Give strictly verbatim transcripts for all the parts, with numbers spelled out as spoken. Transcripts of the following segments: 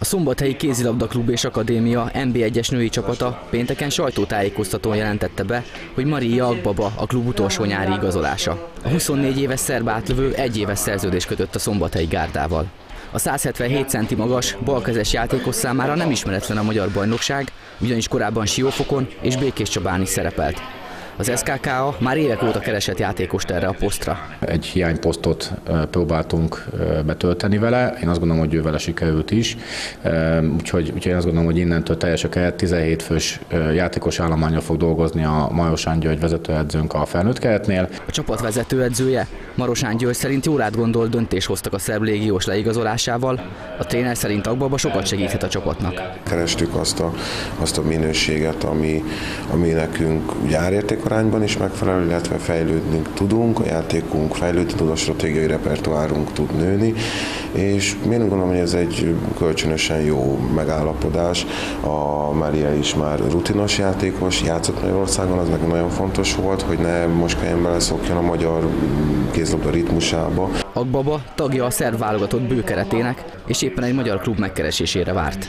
A Szombathelyi Kézilabda Klub és Akadémia en bé egyes női csapata pénteken sajtótájékoztatón jelentette be, hogy Maria Agbaba a klub utolsó nyári igazolása. A huszonnégy éves szerb átlövő egy éves szerződést kötött a szombathelyi gárdával. A száz hetvenhét centi magas, balkezes játékos számára nem ismeretlen a magyar bajnokság, ugyanis korábban Siófokon és Békéscsabán is szerepelt. Az es ká ká á már évek óta keresett játékost erre a posztra. Egy hiányposztot próbáltunk betölteni vele, én azt gondolom, hogy ő vele sikerült is, úgyhogy, úgyhogy én azt gondolom, hogy innentől teljes a keret, tizenhét fős játékos állománnyal fog dolgozni a Marosán György vezetőedzőnk a felnőtt keretnél. A csapat vezetőedzője Marosán György szerint jól átgondolt döntést hoztak a szerb légiós leigazolásával, a tréner szerint Agbaba sokat segíthet a csapatnak. Kerestük azt a, azt a minőséget, ami, ami nekünk ugye árértékarányban is megfelelő, illetve fejlődni tudunk, a játékunk fejlődni tud, a stratégiai repertoárunk tud nőni, és én gondolom, hogy ez egy kölcsönösen jó megállapodás. A Mária is már rutinos játékos, játszott Magyarországon, az nekem nagyon fontos volt, hogy ne most kelljen beleszokjon a magyar kézilabda ritmusába. Agbaba tagja a szerb válogatott bőkeretének, és éppen egy magyar klub megkeresésére várt.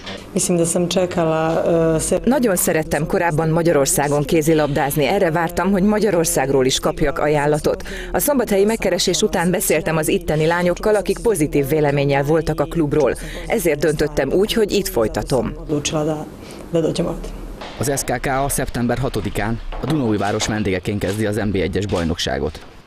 Nagyon szerettem korábban Magyarországon kézilabdázni, erre vártam, hogy Magyarországról is kapjak ajánlatot. A szombathelyi megkeresés után beszéltem az itteni lányokkal, akik pozitív véleménnyel voltak a klubról. Ezért döntöttem úgy, hogy itt folytatom. Az es ká ká á szeptember hatodikán a Dunaújváros vendégeként kezdi az en bé egyes bajnokságot.